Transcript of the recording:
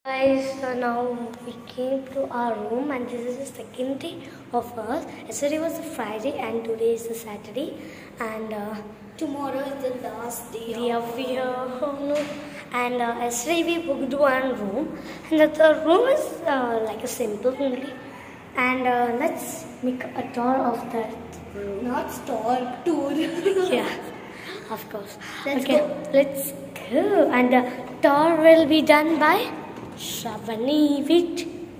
Guys, so now we came to our room and this is the second day of us. Yesterday was a Friday and today is a Saturday and Tomorrow is the last day of here. Oh no. And yesterday we booked one room and the room is like a simple only. And let's make a tour of that room. Not store, tour. Yeah, of course. Let's go. Let's go. And the tour will be done by Shravani with